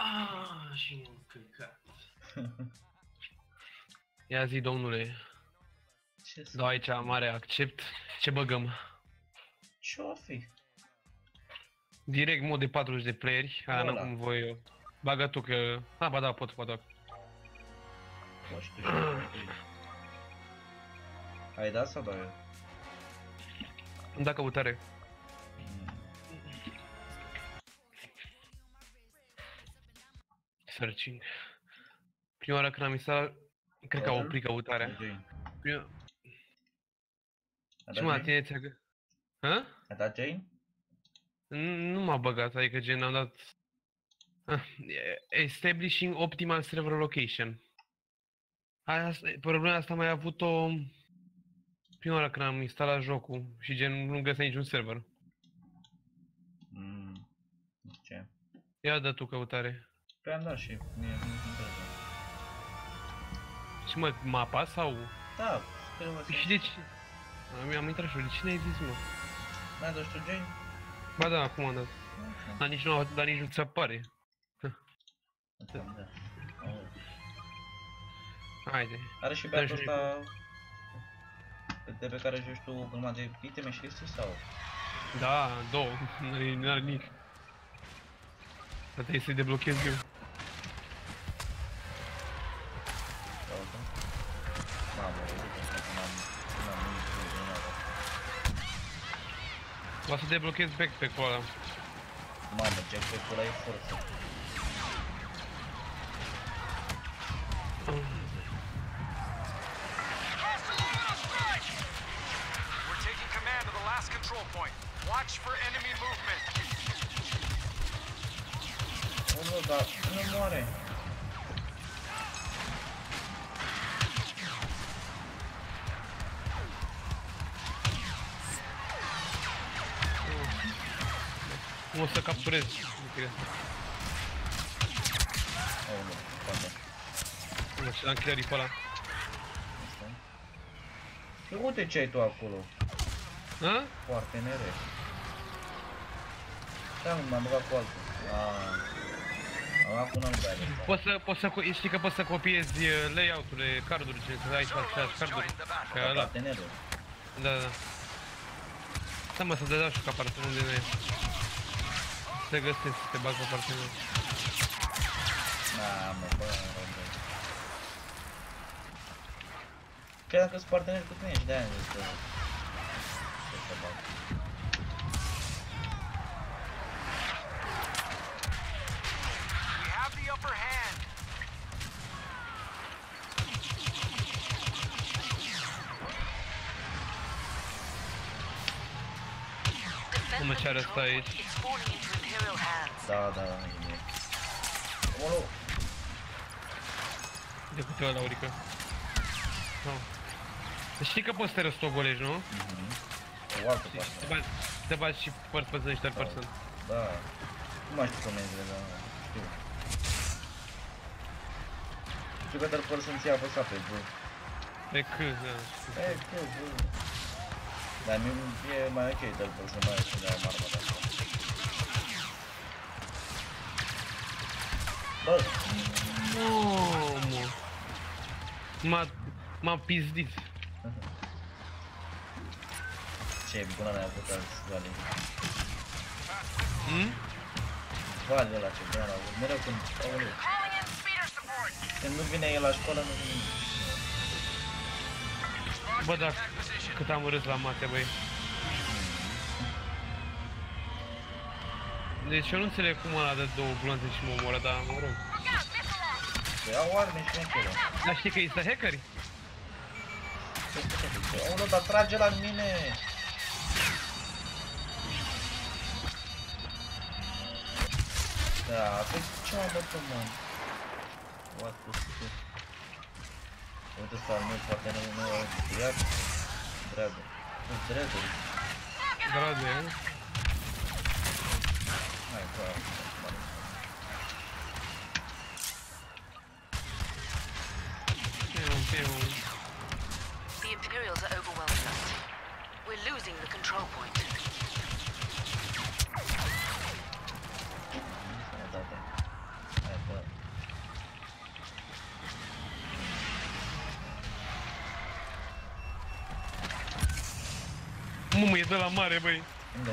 Și m-am căcat. Ia zi, domnule. Dau aici mare accept. Ce băgăm? Ce-o fi? Direct mod de 40 de playeri. Aia n-am cum voi eu. Bagă tu că... Ah, ba da, pot. Nu știu ce. Ai dat sau dau eu? Îmi da căutare. Searching. Prima oară când am instalat, cred că a oprit căutarea. Ce mă, tine ți-a găsit? Hă? Ai dat Jane? Nu m-a băgat, adică gen am dat... Establishing optimal server location. Problema asta mai avut-o prima oară când am instalat jocul și gen nu găsea niciun server. Nu știu ce. Ia dă tu căutare. Păi am dat și mie nu interesă. Ce mă, mapa sau? Da, sperăm să... Și de ce? Am intrat și eu, de ce n-ai zis mă? N-ai dat și tu Jane? Ba da, acum am dat. Dar nici nu ți apare. Haide. Are și băiatul ăsta de pe care joci tu o grămadă de iteme și chestii sau? Da, două, n-are nimic. Dar trebuie să-i deblochez eu. O să deblochez backpack-ul ăla. Mamă, backpack-ul ăla e forță. Control point. Watch for enemy movement. Oh, nu, dar nu moare. O să capturez. Oh, nu, poate. Nu știu, l-am clearit pe ăla. Uite ce ai tu acolo. Hă? Foarte nere. Da, m-am băgat cu altul. Am luat cu un alt băiat. Știi că poți să copiezi layout-urile, carduri, să ai aceleași carduri. Foarte nere. Da. Stai mă, să te dau și ca partener de noi. Să găsesc, să te bag ca partener. Mă, bă, credeam că sunt parteneri cu tine și de-aia am zis că... We have the upper hand. Cum ce are asta aici? Da, e bine. Olo! De câte ori, Laurică? Știi că poți să te răstogolești, nu? O altă parte. Te bagi și first person și third person. Da. Nu mai știu comenzile, dar știu. Știu că third person ți-a apăsat pe V. Pe C, da. Pe C, V. Dar e mai ok third person, mai ales când ai armă de asta. Bă! Mamă! M-a pizdit. Ce bună ne-a avut alți vali. Vali ăla ce bună n-a avut. Mereu când... Aoleu. Când nu vine el la școală, nu vine nici. Bă, dar cât am urât la mate, băi. Deci eu nu înțeleg cum ăla dă două blonde și mă omoră, dar mă rog. Păi au arme și nechelă. Dar știi că există hackeri? Aoleu, dar trage la mine! Da, pe ce m-a bătut, mă? What the fuck? Uite ăsta al meu, partenerul meu are triac. Dragă. Nu, dragă. Dragă, e? Hai, bă, The Imperials are overwhelming us. We're losing the control point. Hai, Mă, e de la mare, băi. Unde?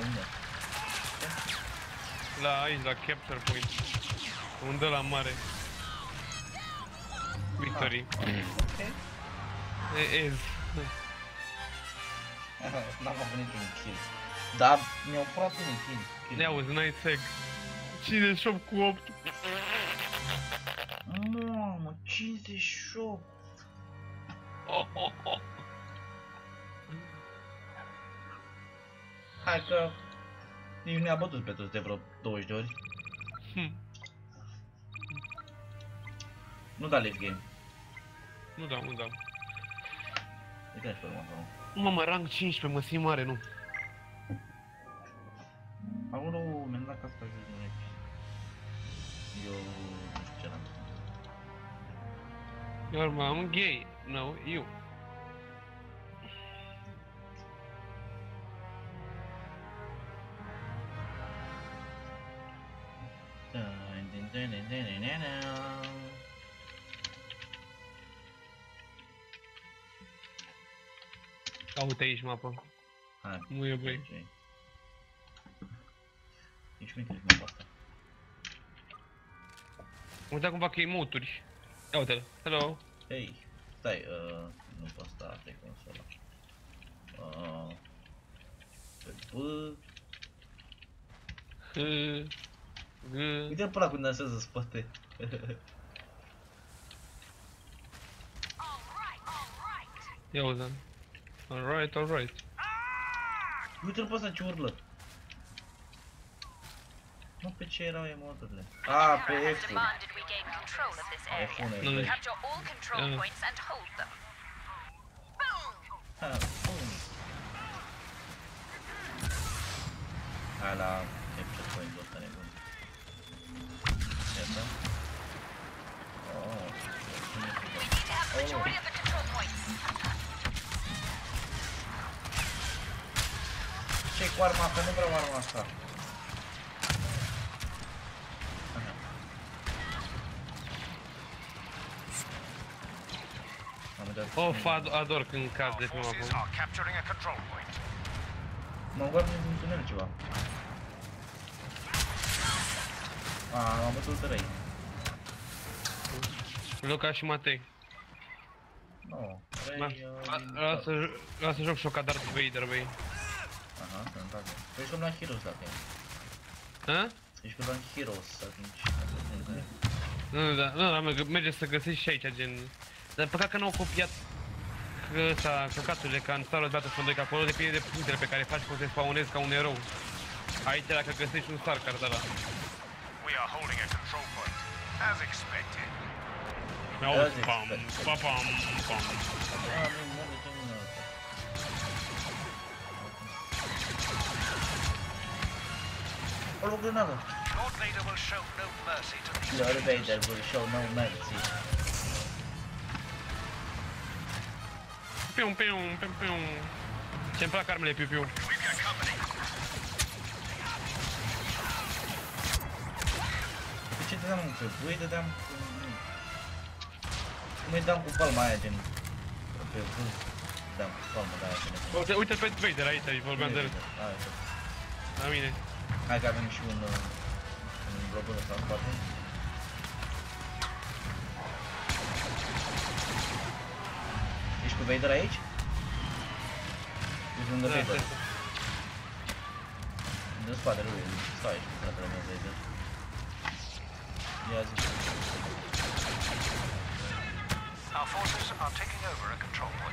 La aici, la capture point. Unde la mare. Victory. Ok. Ez. N-am avut niciun kill. Dar mi-au furat unii kill. Ia auzi, n-ai seg. 58 cu 8. Mamă, 58. Hai că nici ne-a bătut pe toți de vreo 20 de ori. Nu da late game. Nu dau. Uite-și pe urmă acolo. Mă, rang 15, mă simt mare, nu. Aolo, mi-am dat casca jos de aici. Eu nu știu ce n-am. Your mom gay. No, you. Uite aici mapa. Hai. Nu e băi. Nici nu cred mapa asta. Uite cum fac ei muturi. Ia uite-l. Hello. Hei, stai, nu pot sta pe consola. Pe B. Uite-l pe ăla cum dansează în spate. Ia uite. Alright. Uite-l pe ăsta ce urlă. Nu, pe ce erau emoturile? Ah, pe Has F-ul. demanded we gain control of this area. F-ul, Nu, nu. Capture all control points and hold them. Ha, bun. Hai la capture point-ul ăsta nebun. Iată. Oh, We need to have the majority of the control points. ce-i cu arma asta? Nu vreau arma asta. Of, ador când cad de pe Our forces mapă. are capturing a control point. M-am guardat din tunel ceva. M-am bătut răi. Luca și Matei. Nu, Da. răi... Lasă joc șocat Darth Vader, băi. Aha, sănătate. Păi ești la Heroes dacă e. Ha? Ești la Heroes atunci. Nu, da, merge să găsești și aici, gen... Dar păcat că n-au copiat căcaturile ca în Star Wars Battlefront 2, că acolo depinde de punctele pe care faci cum te spawnezi ca un erou. Aici dacă găsești un Starcar de ăla. We are holding a control point, as expected. Mi-auzi, pam. O grenadă! Lord Vader will show no mercy to these Lord Vader will show no mercy. Pium. Ce-mi plac armele piu-piu. We've got company. De ce dădeam pe voi? Dădeam cu... Cum îi dam cu palma aia, gen... Pe vânt. Dădeam cu palma de aia, gen... Uite-l pe Vader aici, vorbeam de el. La mine. Hai că avem și un robot ăsta în spate. Ești cu Vader aici? Ești lângă Vader. În spatele lui, stai aici cu fratele meu Vader. Ia zi. Our forces are taking over a control point.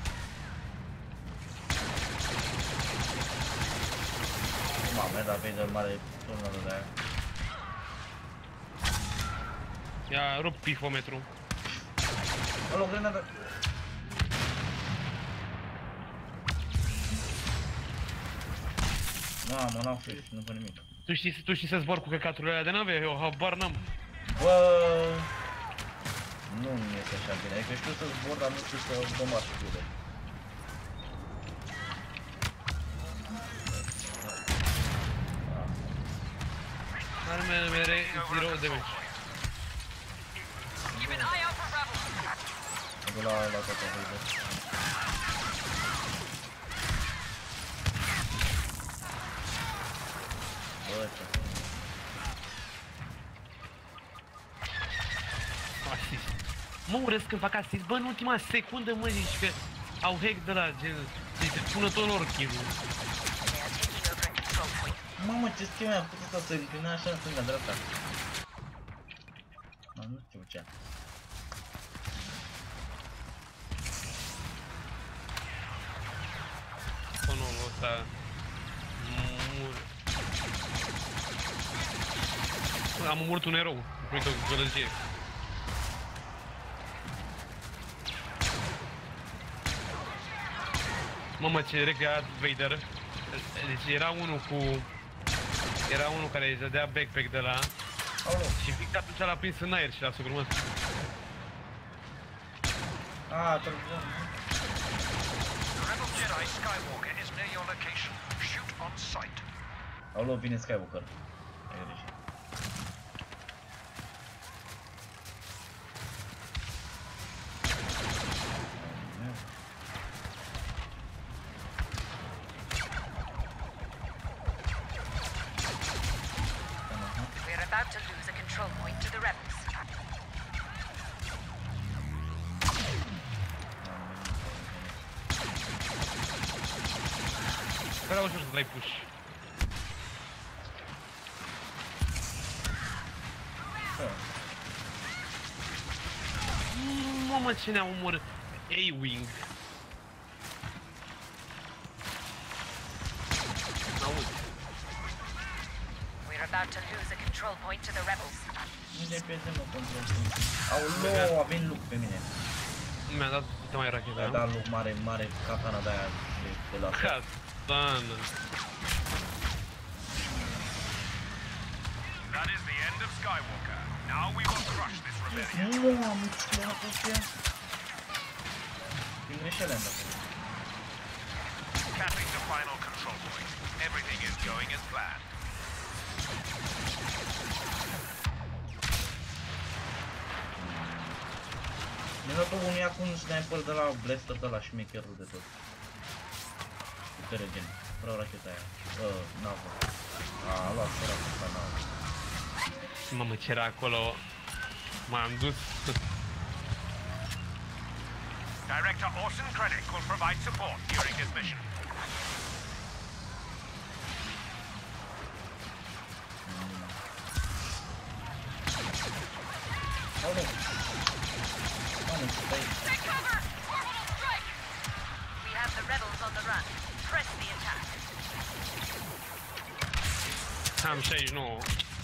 Mamă, dar Vader mare turnul de aia. Ia rup pifometru. Alo, grenadă! Mamă, n-am fiș, nu văd nimic. Tu știi să zbor cu căcaturile alea de nave? Eu habar n-am. Bă, nu-mi este așa bine, adică știu să zbor, dar nu știu să mă marș cu ele. Armele mele, zero damage. Keep an eye out for rebels. Mă duc la toată Vader. ăștia. Asist. Mă urăsc când fac asist, bă, în ultima secundă mă zici că au hack de la gen, se pună tot lor kill-ul. They are taking over a control point. Mamă, ce schimb am putut să se încline așa în stânga-dreapta. Nu știu ce. Conul ăsta am omorât un erou, printr-o gălăgie. Mamă, ce recreat Vader. Deci era unul cu... Era unul care îi dădea backpack de la... Și fix atunci l-a prins în aer și l-a sugrumăt. Rebel Jedi Skywalker is near your location. Shoot on sight. Aoleu, vine Skywalker. Ai greșit. We're about to lose a control point to the rebels. Era ușor să dai push. Mamă, ce ne-a omorât. A-Wing. Auzi. We're about to lose a control point to the rebels. Unde e prietenul control point? Aoleu, a venit Luke pe mine. Nu mi-a dat câte mai rachete, Mi-a dat Luke mare katana de aia de la Katana. That is the end of Skywalker. Now we will crush this rebellion. Nu, am explorat ăștia. Din greșeală am dat. Capping the final control point. Everything is going as planned. Mi-a dat unuia cu un sniper de la blaster de la șmecherul de tot. Putere gen. Vreau racheta aia. Navă. A luat săracul ăsta navă. Mamă, ce era acolo. M-am dus. Director Orson Krennic will provide support during this mission. Aoleu. Mamă, ce stai? Take cover! Orbital strike! We have the rebels on the run. Press the attack. Am 69.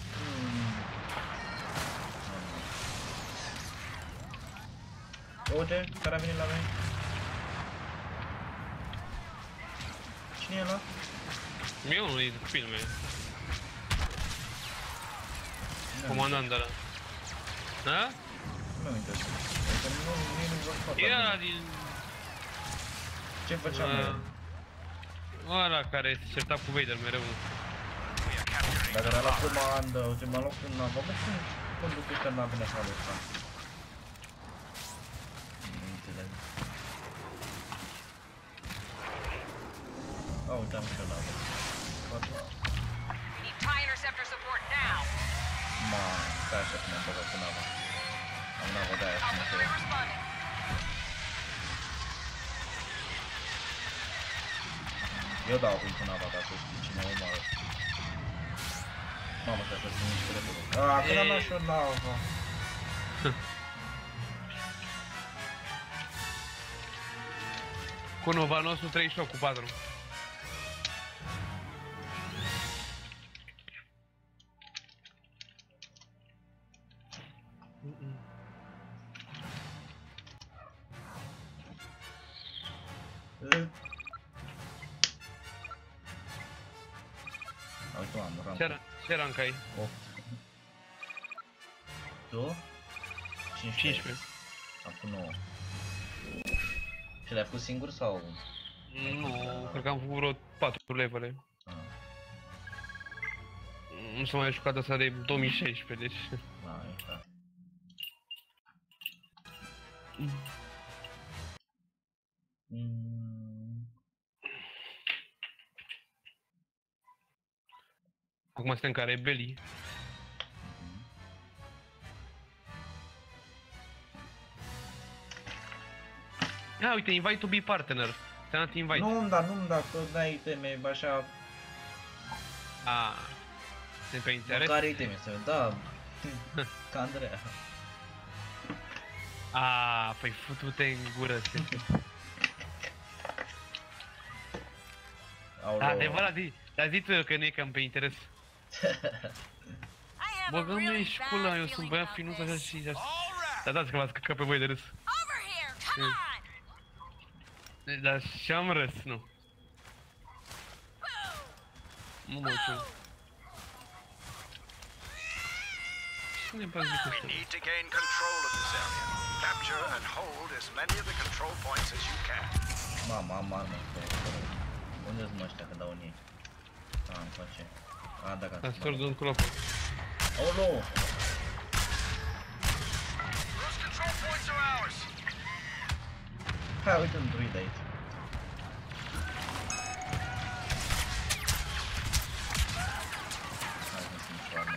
Uite, care a venit la noi? Cine e ăla? E unul din filme. Comandant ăla. Da? Nu mi interesează. Adică nu văd foarte E ăla bine. din... Ce făceam noi? Ăla care se certa cu Vader mereu. We are capturing Dacă era la comandă, uite, m-a luat în navă. Bă, cum conduc ăștia navele așa lui ăsta? Nu înțeleg. A, uite, am și o navă. We need TIE interceptor support now. Ma, stai așa cum am băgat cu nava. Am navă de aia și mă Alpha 3 trebuie. responding. Eu dau acum cu nava, dacă știi cine o omoară. Mamă, și așa sunt niște repede. Aaa, când am dat și o navă. Cu Nova nostru 38 cu 4. Uite, am ram. Ce rank ai? 8. Tu? 15. Acum 9. Și le-ai făcut singur sau? Nu, cred că am făcut vreo 4 levele. Nu s-a mai jucat asta de 2016, deci... Da, e clar. Mm. Acum suntem ca rebelii. Ia uite, invite to be partner. Ți-am dat invite. Nu-mi da, tot dai iteme, așa... Sunt pe interes? Care iteme să da, ca Andreea. Păi futu-te în gură, adevărat, dar zi tu că nu e cam pe interes. Băgă-mi și pula, eu sunt băiat finuț așa și așa. Dar dați că v-ați căcat pe voi de râs. Dar și-am râs, nu. Nu mă știu. Cine bagi cu We need to gain control of this area. Capture and hold as many of the control points as you can. Mama, am armă. Unde sunt ăștia că dau în ei? Îmi face. Da, gata. Ați stors un clopă. Olo! Those control points are ours. Hai, uite un druid aici. Hai, nu sunt nicio armă.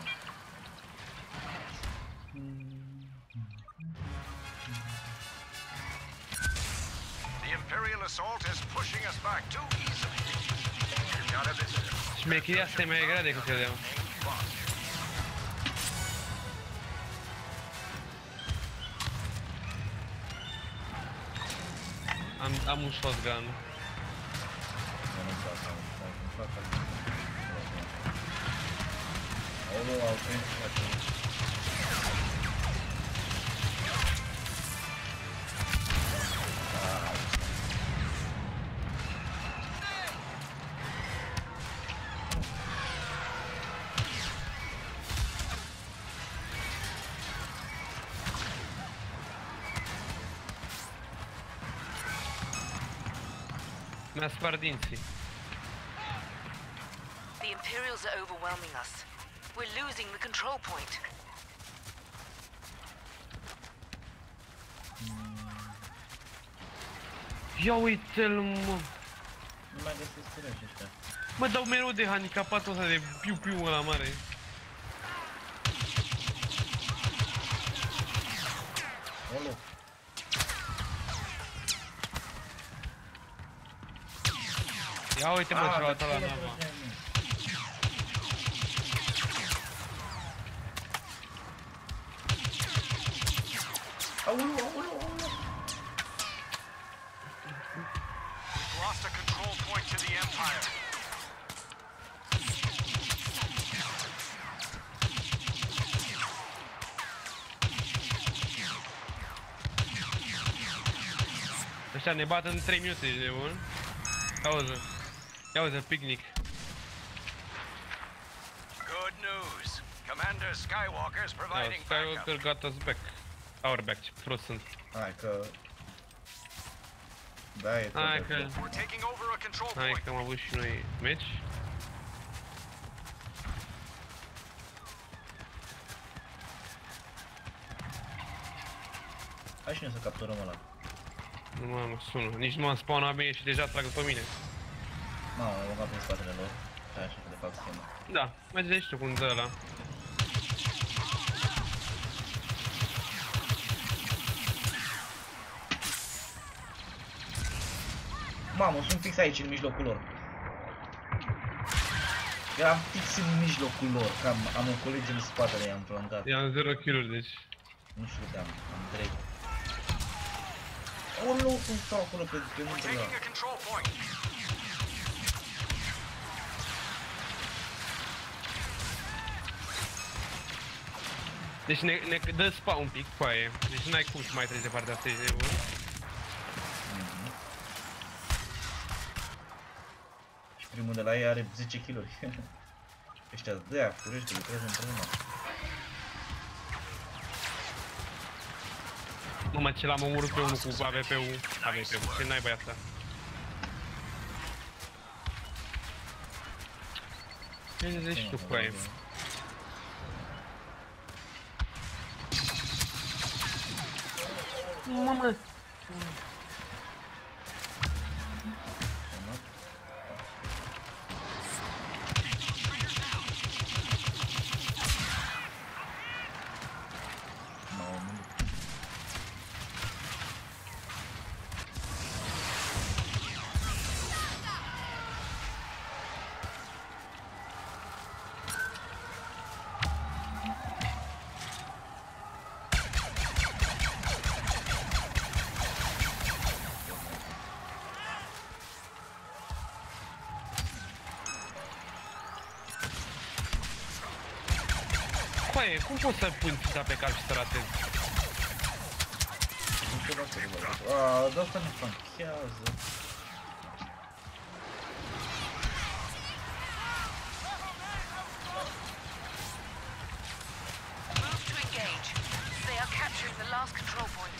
The Imperial assault is pushing us back too easily. We've got a visitor. Șmecheria asta e mai grea decât credeam. Am un shotgun. Olo, au prins așa. Mi-a spart dinții. The Imperials are overwhelming us. We're losing the control point. Ia uite-l, mă! Nu mai găsesc cureși ăștia. Mă dau mereu de handicapatul ăsta de piu-piu ăla mare. Olo! Ia uite mă ce l-a luat la nava. Aoleu, aoleu, aoleu! We've lost a control point to the Empire. Ăștia ne bat în 3 minute de bun. Ia uite, picnic. Good news. Commander Skywalker is providing Skywalker backup. got us back. Our back, ce prost sunt. Hai că... Da, e tot. Hai că... We're taking over a control Hai point. că am avut și noi meci. Hai și noi să capturăm ăla. Nu mă sună, nici nu m-am spawnat bine și deja trag pe mine. Mamă, am băgat prin spatele lor. Hai așa că de fapt schema. Da, mai zici tu cum dă ăla. Mamă, sunt fix aici, în mijlocul lor. Eram fix în mijlocul lor, că am un coleg în spatele, i-am plantat. I-am 0 kill-uri, deci... Nu știu câte am 3. Oh, nu, cum stau acolo pe We're muntele taking ăla. a control point. Deci ne dă spa un pic cu aia. Deci n-ai cum să mai treci de partea asta, ești nebun. Și primul de la ei are 10 kg-uri. Ăștia de aia, furește, lucrează împreună. Mamă, ce l-am omorât pe unul cu AVP-ul. AVP-ul, ce n-ai băiat asta? Ce zici tu cu aia? Mamă! Păi, cum poți să pui țita pe cap și să ratezi? Nu știu dacă e băgat. De asta ne flanchează. Move to engage. They are capturing the last control point.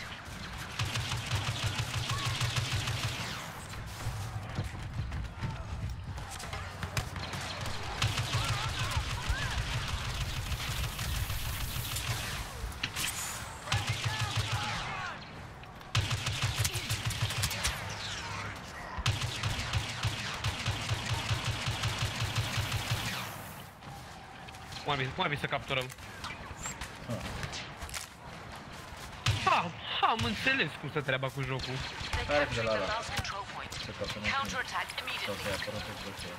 Cum ai vist să capturăm? Am înțeles cum se treaba cu jocul. They Care captured de la the ala? last control point. Se captă nu Counterattack sau immediately. să-i apără pe toți.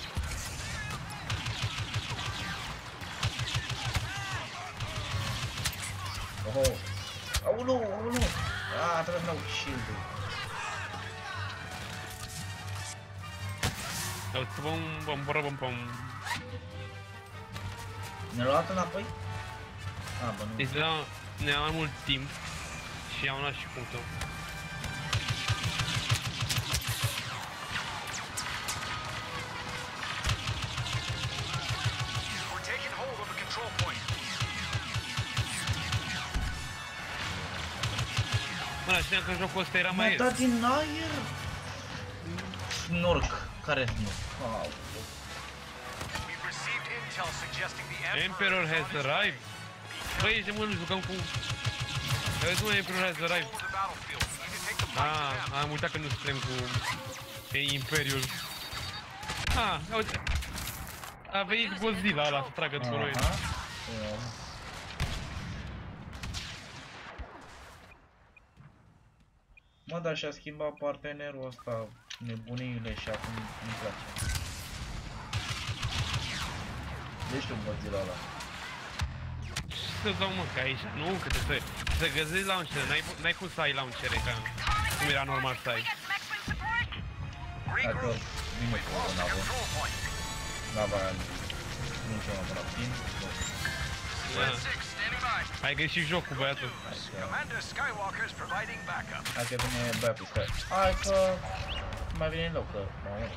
Oho! Aulu! Aulu! Trebuie să dau shield-ul. Bum. Ne-a luat înapoi? Bă, nu. Deci ne-am mai mult timp și am luat și punctul. We're taking hold of the control point. Mă, știam că jocul ăsta era M-a mai... dat din aer! Snork. Care snork? We've received intel suggesting the Emperor has arrived. Băi, ești de mult, jucăm cu... Vezi, mă, Emperor has arrived. Am uitat că nu suntem cu... Imperiul. Uite. A venit Godzilla ăla să tragă după noi. Mă, dar și-a schimbat partenerul ăsta, nebuniile, și acum nu-mi place. Deci tu Godzilla ăla. Să dau mă, că aici, nu, că să găsești launcher, n-ai cum să ai launchere, ca cum era normal să ai. Dacă nu mă pot navă. Nava aia nu știu mă rapid. Ai găsit jocul, băiatul. Commander Skywalker is providing backup. Hai că vine băiatul ăsta. Hai că mai vine în loc, că mă urmă.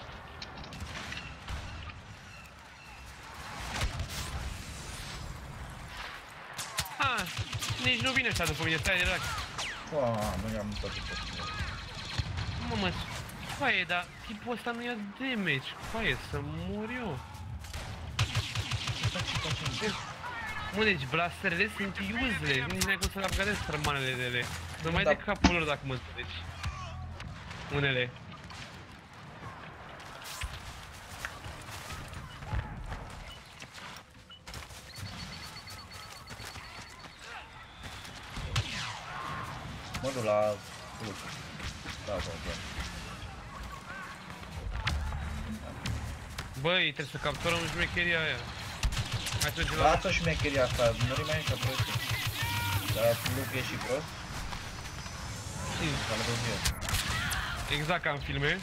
Nici nu vine așa după mine, stai de relax. Nu i-am tot timpul. Mamă, coaie, dar tipul ăsta nu ia damage. Coaie, să mor eu. Mă, deci blasterele sunt useless, nici n-ai cum să-l upgradezi sărmanele de ele. Numai de capul lor, dacă mă înțelegi. Unele. Mă duc la club. Da, bă. Băi, trebuie să capturăm șmecheria aia. Hai să mergem la... Lasă șmecheria asta, nu mai nici prostie. Dar Luke e și prost? Ca le văd eu. Exact ca în filme.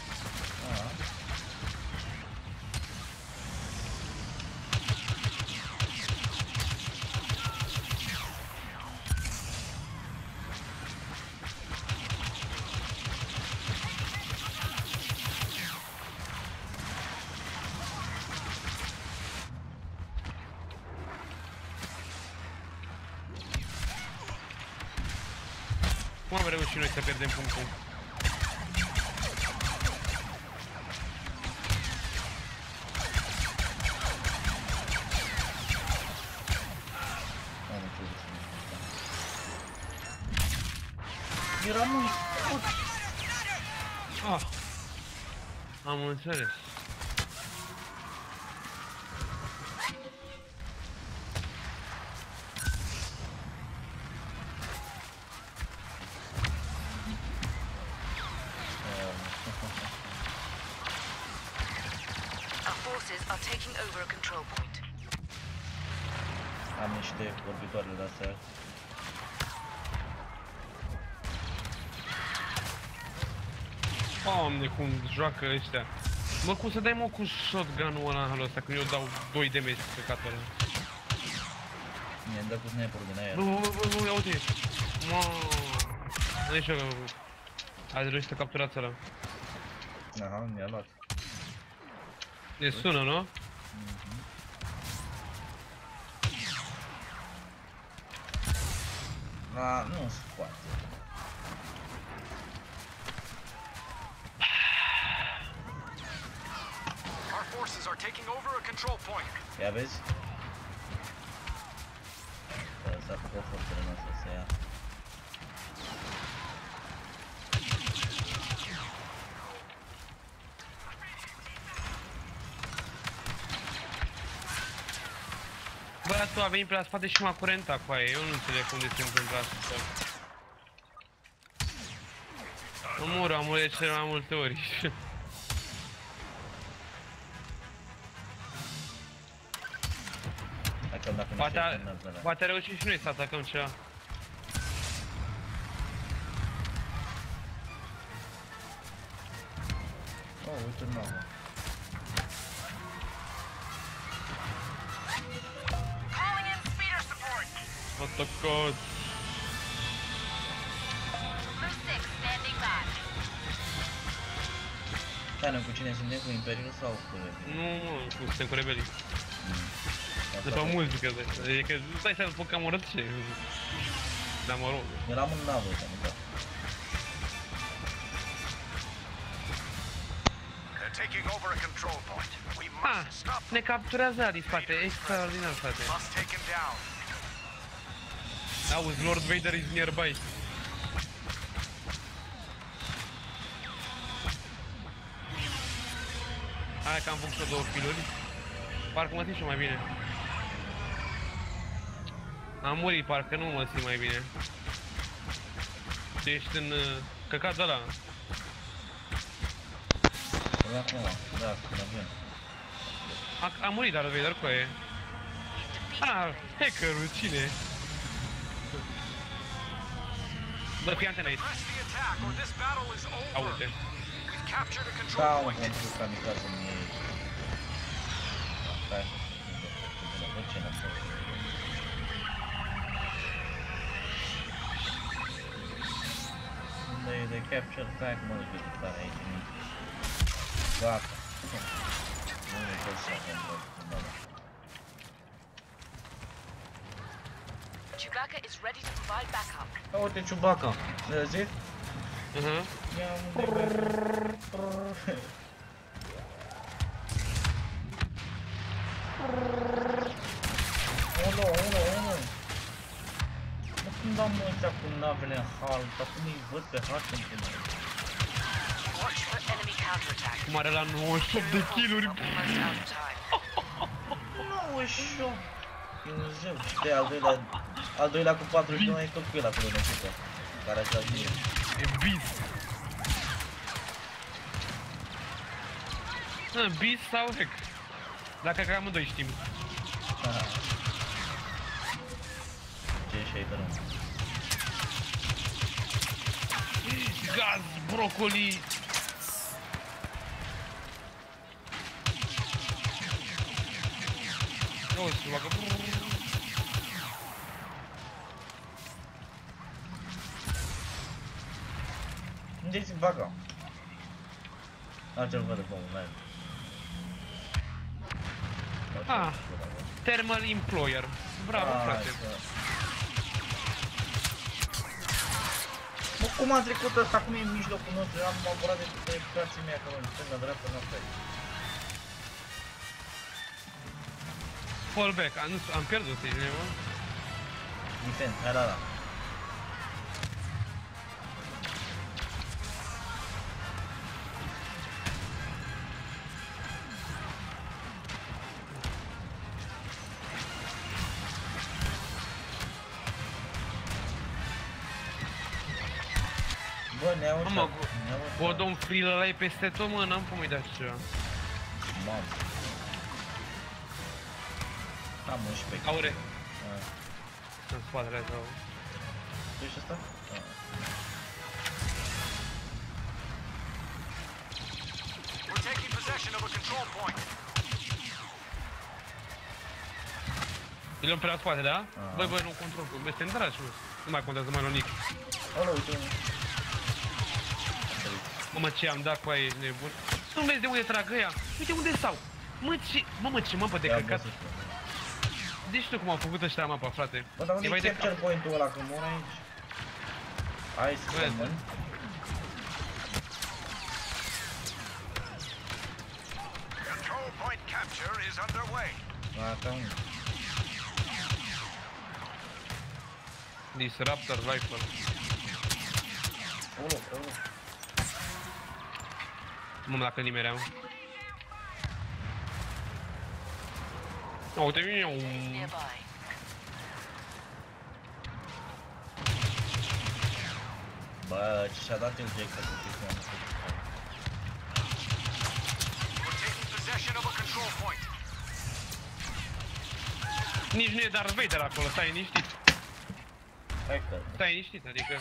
Cum am reușit noi să pierdem punctul? Era mult. Am înțeles. Are taking over a control point. Am niște vorbitoare de astea. Doamne, cum joacă ăștia. Mă, cum să dai mă cu shotgun-ul ăla în halul ăsta, când eu dau 2 damage pe catul ăla. Mi-am dat cu sniperul din aer. Bă, ia uite! Mamă! Nu e știu că... Ați reușit să capturați ăla. Aha, mi-a luat. Ne sună, nu? Nu se poate. Our forces are taking over a control point. Ia vezi? S-a făcut forțele noastre să ia. Băiatul a venit pe la spate și m-a curentat cu aia, eu nu înțeleg cum de se întâmplă asta. Am murit de cele mai multe ori. Poate a reușit și noi să atacăm ceva. Oh, uite nouă. Atacat! Da, noi cu cine suntem? Cu Imperiul sau cu Rebelii? Nu, suntem cu Rebelii. După muzică, adică stai să-l foc cam urât și... Dar mă rog. Eram în navă, uite, nu da. Taking over a control point. We must stop. Ne capturează din spate, extraordinar, frate. Must take him down. Auzi, Lord Vader is nearby. Hai că am făcut și două kill-uri. Parcă mă simt și mai bine. Am murit, parcă nu mă simt mai bine. Tu ești în căcat de ăla. Acum, da, când avem. A murit Darth Vader cu aia. Hackerul, cine? Bă, fii antenă aici. Aude. Da, mă, pentru că kamikaze mi iei. Stai. Bă, ce n-a fost? Unde e de capture tag, mă, zic de tare aici. Gata. Nu e tot să avem bă. Chewbacca is ready to provide backup. Uite Chewbacca. Zi? Ia Unu. Mă, când am ăștia cu navele în hal, dar cum îi văd pe hartă în primul rând? Watch for enemy counterattack. Cum are la 98 de kill-uri. Almost out of time. 98! E un zeu. Și al doilea cu 49 e tot cu el acolo în echipă. Care așa zi. E Beast. Beast sau Hack? Dacă că amândoi știm. Ce e shader-ul? Gaz, brocoli. Nu, se bagă. Unde se bagă? Ce-l văd de pomul, n-ai. Thermal Employer. Bravo, frate. Mă, cum a trecut ăsta? Cum e în mijlocul nostru? Am apărat de toate frații mei acolo, în stânga, dreapta, noastră. Fallback, am pierdut, ești nebun? Defend, hai la. Bă, ne-au ușat. Mă, Godon Free ăla e peste tot, mă, n-am cum îi da ceva. Mamă. Am 11. Aure. În spatele tău. Tu ești ăsta? We're taking possession of a control point. Îl luăm pe la spate, da? Băi, nu control, este în dragi, nu mai contează mai nimic. Olo, uite. Mamă, ce am dat cu aia, ești nebun. Nu vezi de unde trag ăia? Uite unde stau. Mamă, ce mapă de căcat. Deci tu cum au făcut ăștia mapa, frate. Bă, dar unde-i capture point-ul ăla, că mor aici? Hai să rămân. Control point capture is underway. Gata, unde? Disruptor rifle. Olo. Mamă, dacă nimeream. Uite, Nearby. Bă, ce și-a dat el Jacob cu chestia. We're taking possession of a control point. nici nu e Darth Vader acolo, stai liniștit. Hai că... Stai liniștit, adică...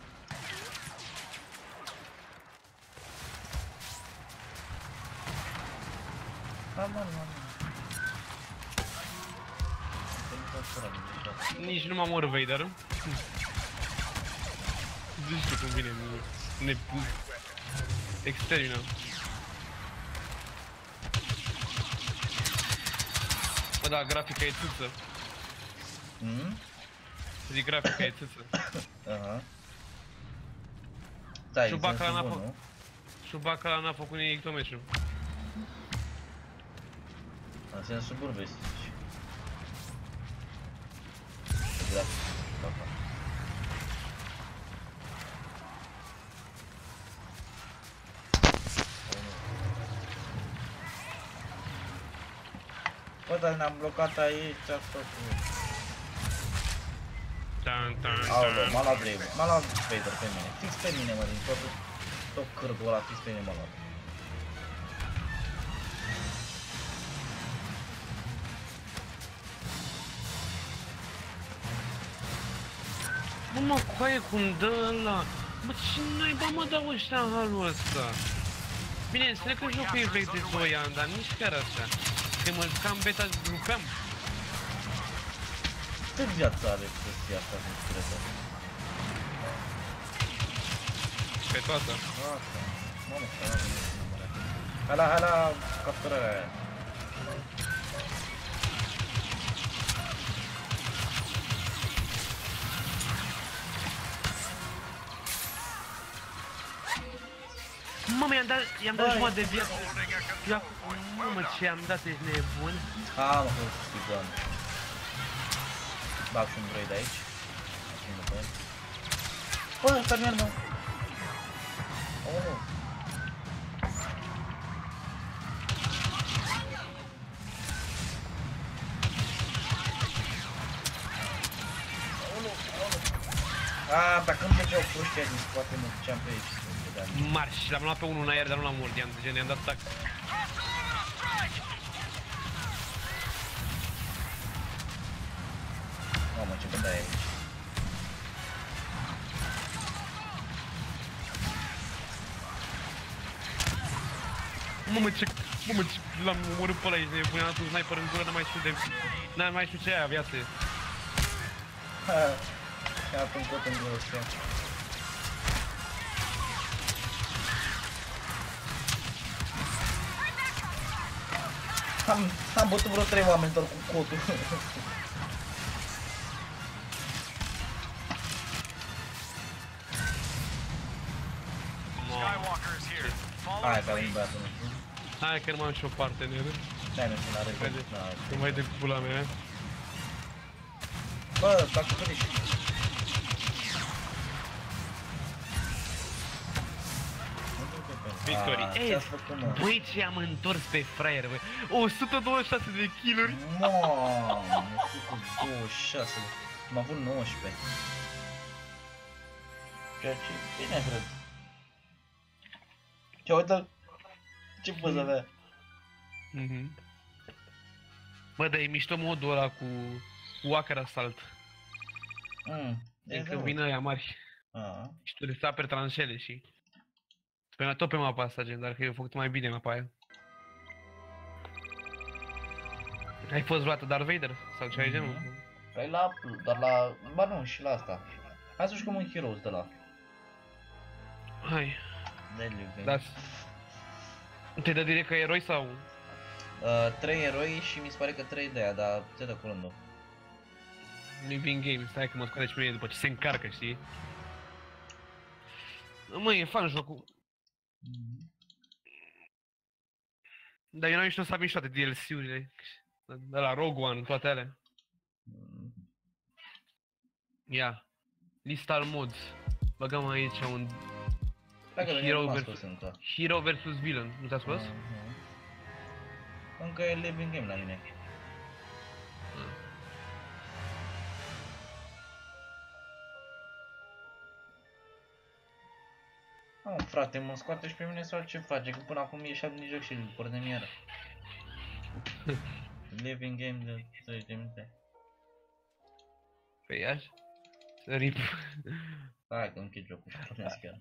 Mă. Nici nu mă mor Vader. Zici tu cum vine, ne extermină. Bă, da, grafica e țâță. Zic, grafica e țâță. Aha. Stai, Chewbacca n-a făcut nimic tot meciul. În sensul bun, vezi. Grafica. Bă, dar ne-am blocat aici, ce-a făcut? Aoleu, m-a luat Vader, m-a luat Vader pe mine, fix pe mine, mă, din tot cârdul ăla, fix pe mine m-a luat. Mă, coaie cum dă ăla? Bă, ce naiba mă dau ăștia în halul ăsta? Bine, înțeleg că joc e vechi de 2 ani, dar nici chiar așa. Când mă jucam beta, jucam. Ce viață are chestia asta de stresă? Pe toată. Asta. Mamă, hai la capturarea aia. Mamă, i-am dat jumătate de viață. Mamă, ce i-am dat, ești nebun. Mă, că stigăm. Bag și un droid aici. Bă, ăsta mi-ar, mă. Dacă îmi făceau puștia din spate, mă duceam pe aici. Marș, l-am luat pe unul în aer, dar nu l-am mort, i-am dat tac. Mamă, ce bătaie aici. Mamă, ce l-am omorât pe ăla, ești nebun, i-am dat un sniper în gură, n-am mai știu ce aia viață. I-a dat un cot în gură ăștia. Am bătut vreo 3 oameni doar cu cotul. Skywalker is here. Follow Hai, his pe un lead. băiatul nostru. Hai că nu mai am și o parteneră. Stai, nu știu, n-are Haide, cum. nu mai de pula mea. Bă, fac finish. Victory. Ei, băi, ce am întors pe fraier, băi. 126 de kill-uri. Mamă, cu 26. Am avut 19. Ceea ce e bine, cred. Ce, uite, ce poză avea. Bă, dar e mișto modul ăla cu Walker Assault. Încă vin ăia mari. Și tu le saperi tranșele și... Tot pe mapa asta, gen, dar că eu făcut mai bine mapa aia. Ai fost luată Darth Vader? Sau ce ai genul? Păi la... dar la... ba nu, și la asta. Hai să jucăm un Heroes de la. Hai, Deadly Venge. las. Te dă direct ca eroi sau? 3 eroi și mi se pare că 3 de aia, dar te dă curând. Living Game, stai că mă scoate și pe mine după ce se încarcă, știi? Mă, e fan jocul. Dar eu n-am nici nu s-a mișcat de DLC-urile. De la Rogue One, toate alea. Ia. List al mods. Băgăm aici un Hero vs Villain. Nu te-a spus? Încă e Living Game la mine. Frate, mă scoate și pe mine sau ce face? Că până acum ieșea din joc și îl pornem iară. Living Game de 30 de minute. Pe Iași? Rip. Hai că închid jocul și pornesc chiar.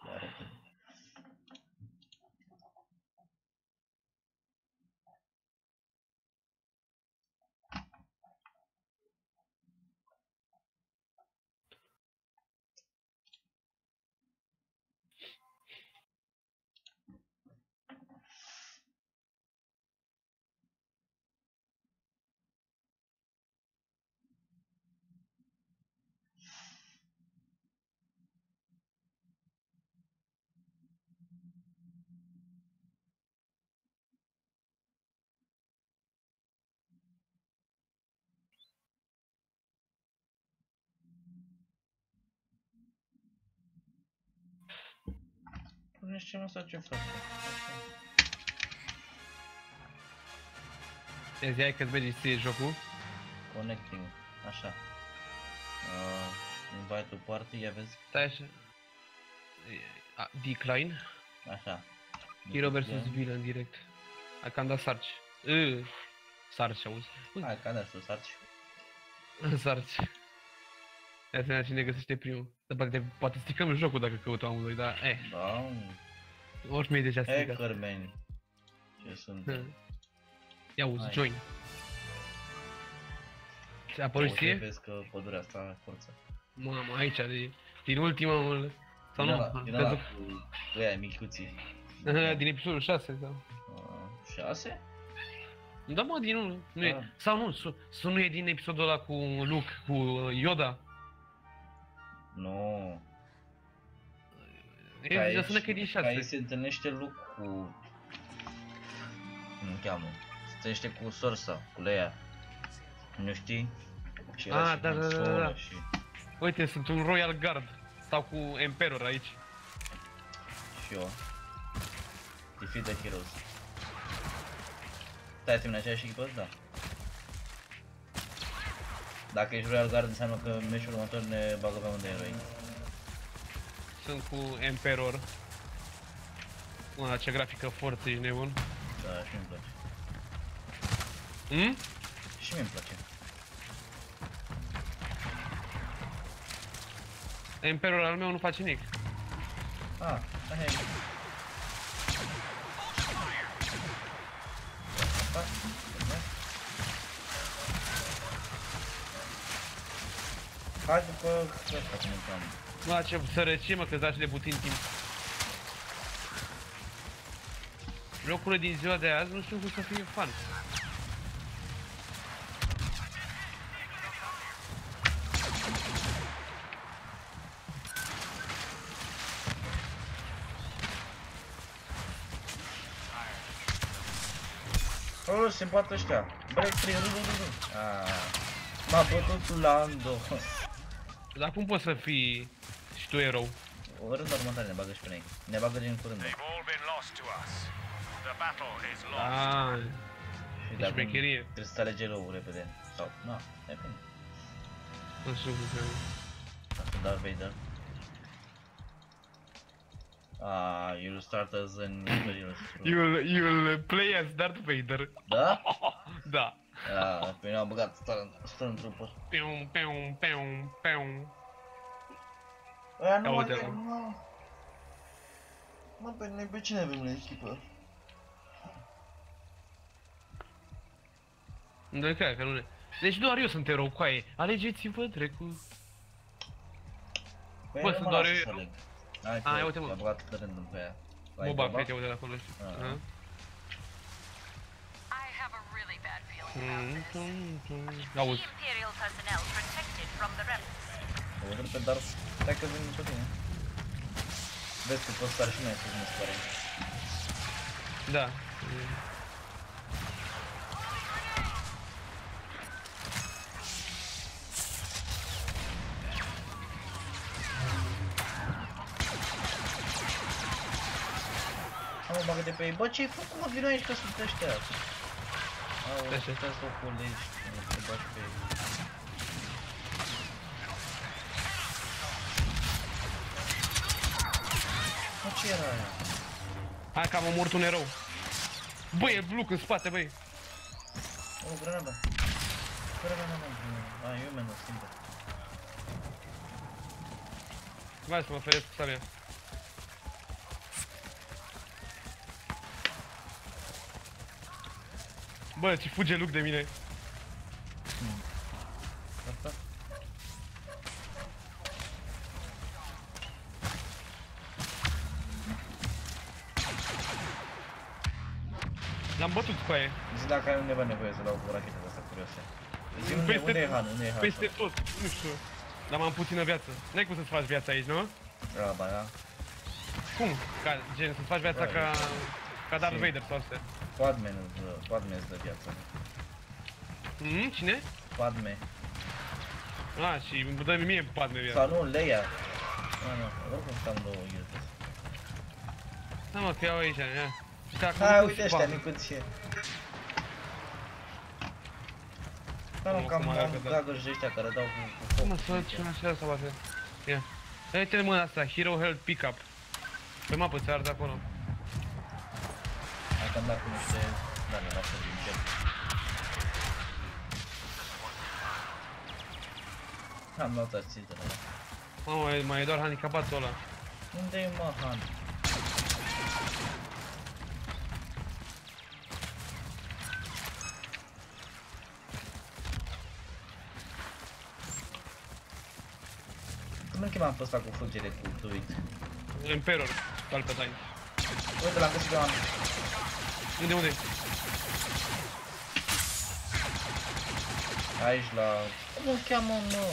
Pornește ce mă sau ce frate? Ia zi, hai că-ți mergi ție jocul. Connecting, așa. Invite to party, ia vezi? Stai așa. Decline. Așa. Hero vs Villain direct. Hai că am dat sarci. Sarci, auzi? Hai că am dat să sarci. Sarci. Ia să vedem cine găsește primul. Dar poate stricăm jocul dacă căutăm amândoi, dar Da. oricum e deja stricat. Hackerman. Ce sunt? Ia uzi, Hai. join. Ți-a apărut ție? Vezi că pădurea asta are forță. Mamă, aici, din ultimul... Sau nu? Din ăla cu ăia micuții. Din episodul 6, sau? 6? Da, mă, din 1. Nu e. Ah. Sau nu, nu e din episodul ăla cu Luke, cu Yoda. Nu. E, sună că e din 6. Aici se întâlnește Luke cu... Cum cheamă? Se întâlnește cu Sorsa, cu Leia. Nu știi? Și era și Da. Han Solo și... Uite, sunt un Royal Guard. Stau cu Emperor aici. Și eu. Defeat the Heroes. Stai, suntem în aceeași echipă? Da. Dacă ești Royal Guard înseamnă că meciul următor ne bagă pe unde eroi. Sunt cu Emperor. Ce grafică forță, ești nebun. Da, și mi-mi place. Și mi-mi place. Emperor al meu nu face nimic. Așa e. Hai după ăsta cum intrăm. Mă, ce sărăcie, mă, că-ți dați de puțin timp. Jocurile din ziua de azi nu știu cum să fie fan. Se bată ăștia. Break free, m-a bătut Lando. Dar cum poți să fii și tu erou? O rând următoare ne bagă și pe noi. Ne bagă din curând. They've all been lost to us. The battle is lost. Și e șmecherie. trebuie să alegi eroul repede. Sau, depinde. Nu știu cum să... Asta Darth Vader. You'll start as an Imperial. You'll play as Darth Vader. Da? Da. Pe mine am băgat Stormtrooper. Peum. Aia nu Ia mai uite-l. e, mă, pe noi pe cine avem la echipă? De care, că nu ne... Deci doar eu sunt erou, coaie. Alegeți-vă, drecu. Păi Bă, nu sunt mă doar lasă eu să erou. aleg. Hai A, ia că uite, mă. i-a băgat de rândul pe aia. Boba Fett, uite de acolo, știu. Ah. Aha. I have a really bad feeling about this. Auzi. Imperial personnel protected from the rebels. O văd pe Darth. Stai că vin după tine. Vezi că poți stare și noi sus, mi se pare. Da. Mă, bagă-te pe ei. Bă, ce-ai făcut, mă? Vino aici că sunt ăștia. Au, Așa. puteți să o culegi. Te bagi pe ei. Mă, ce era aia? Hai că am omorât un erou. Băi, e Luke în spate, băi. O, granada. Granada. A, eu mă simplu. Hai să mă feresc cu sabia. Bă, ce fuge Luke de mine. Asta? L-am bătut cu aia. Zi dacă ai undeva nevoie să dau cu rachetele astea curioase. Zi Peste unde e Han? Unde e Han? Peste tot, nu știu. Dar m-am puțină viață. N-ai cum să-ți faci viața aici, nu? Da, ba, da. Cum? Ca, gen, să-ți faci viața Da, ca Darth și- Vader sau astea. Padme îți dă viață. Cine? Padme. A, și îmi dă mie Padme viața. Sau nu, Leia. Nu, oricum stau două ghilte. Da, mă, că iau aici, ia. Hai, uite ăștia, micuți. Da, mă, Cum cam arată, am da. gagăși ăștia care dau cu foc. Mă, să văd ce așa să bate. Ia. Uite-le mă asta, Hero Health Pickup. Pe mapă ți arată acolo. Hai că am dat cu niște... Da, ne lasă din cer. Am luat asistele, da. Mamă, mai e doar handicapatul ăla. Unde e, mă, Han? Cum îl chemam pe ăsta cu fulgere cu Druid? Emperor, Palpatine. Uite, l-am găsit pe oameni. Unde? Aici la... Cum îl cheamă, mă?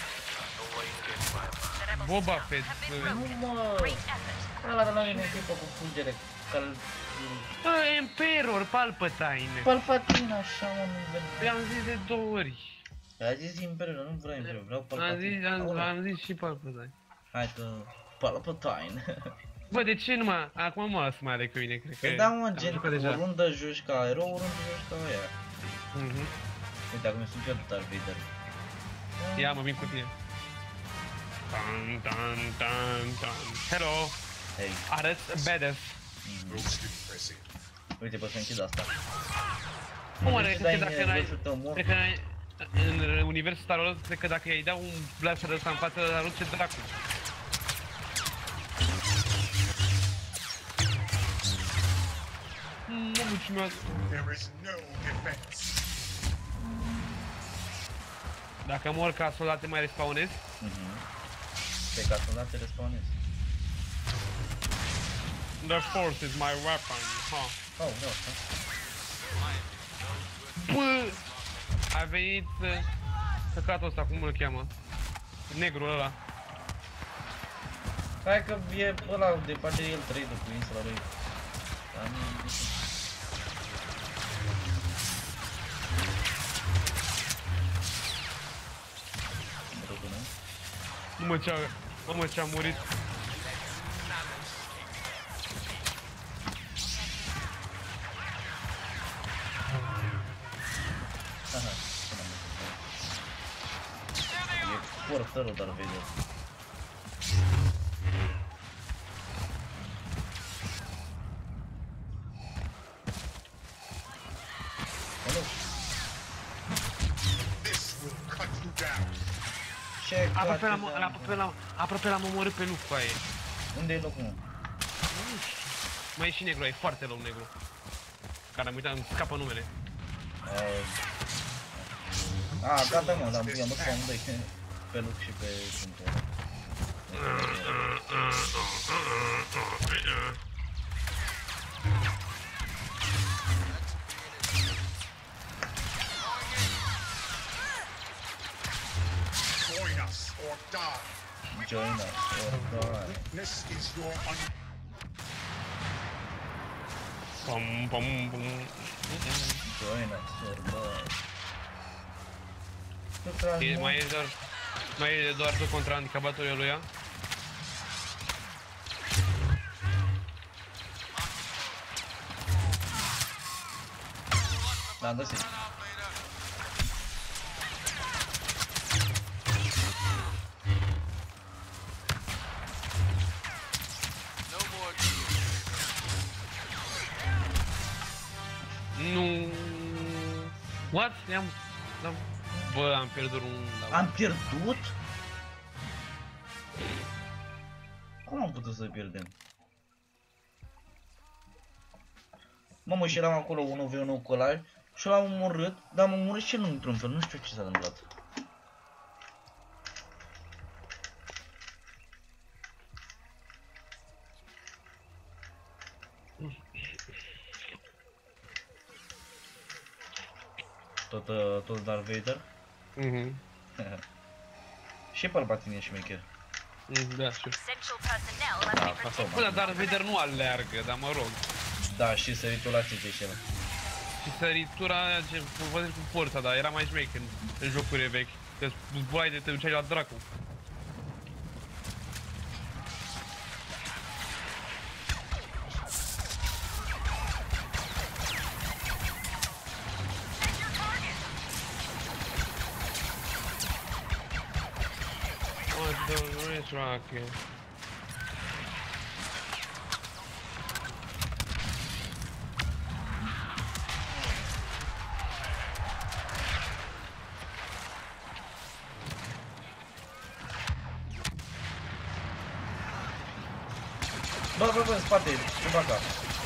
Boba Fett. Nu, mă! Great effort. Ăla de la mine echipă cu fulgere, care... Bă, Emperor, Palpatine. Palpatine, așa, mă, nu vedem. I-am zis de 2 ori. A zis Imperiul, nu vreau Imperiul, vreau Palpatine. Am zis și Palpatine. Hai că... Palpatine. Bă, de ce numai? Acum mă las mai ale cu mine, cred că... Păi da, mă, am gen, jucat o deja. rundă joci ca erou, o rundă joci ca aia. Mhm. Uite, acum sunt eu Darth Vader. Ia, mă vin cu tine. Tan, tan, tan, tan. Hello! Hei, Arăți badass. uite, poți să închid asta. Cum Nu are, știu, cred că dai dacă mie n-ai... vârful tău mort. Cred că în universul Star Wars, cred că dacă i-ai da un blaster ăsta în față, îl arunce dracu. Mamă, ce mi-a... There is no defense. Dacă mor ca soldat te mai respawnezi? Pe ca să nu te respawnezi. The force is my weapon, ha. Oh, vreau asta. Bă! A venit căcatul ăsta, cum îl cheamă? Negrul ăla. Hai că e ăla de face el trade cu insula lui. Dar nu... Rugul, nu? Mamă ce-a murit. Aha, e portărul Darth Vader. Alo, This will cut you down. ce Aproape l-am omorât pe Luke cu aia. Unde e locul, mă? Mai e și negru, e foarte rău negru. Care am uitat, îmi scapă numele. A, gata mă, dar i-am băgat amândoi pe loc și pe punctul ăla. Join us or die. Join us or die. This is your Pam, pam, pam. Join us or die. Tu tragi, mă? Mai e doar tu contra handicapatorii lui ea? L-am găsit. Nu. What? Bă, am pierdut un... Am pierdut? Cum am putut să pierdem? Mamă, și eram acolo 1v1 cu ăla și l-am omorât, dar m-am omorât și el într-un fel, nu știu ce s-a întâmplat. Tot Darth Vader? Și bărbații e șmecher. Da, știu. Essential personnel must be protected. Bă, dar Vader nu aleargă, dar mă rog. Da, și săritul la țite și ăla. Și săritura aia ce văd cu forța, dar era mai șmecher în jocurile vechi. Că zbuai de te duceai la dracu. Nu e rocket. Bă, în spate, Chewbacca.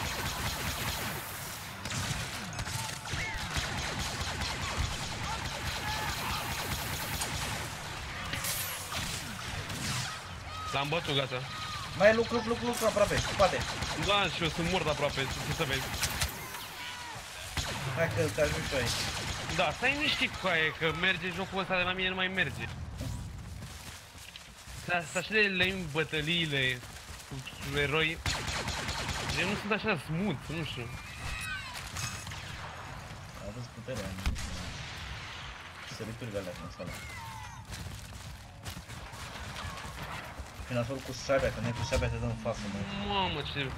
L-am bătut, gata. Mai lucru aproape, spate. Da, și eu sunt mort aproape, ce să vezi. Hai că te ajungi tu aici. Da, stai liniștit cu aia, că merge jocul ăsta de la mine, nu mai merge. Asta așa de lame bătăliile cu eroi. Eu nu sunt așa smooth, nu știu. Aveți puterea. Săriturile alea în sală. Finator cu sabia, că noi cu sabia te dăm în față, mă. Mamă, ce...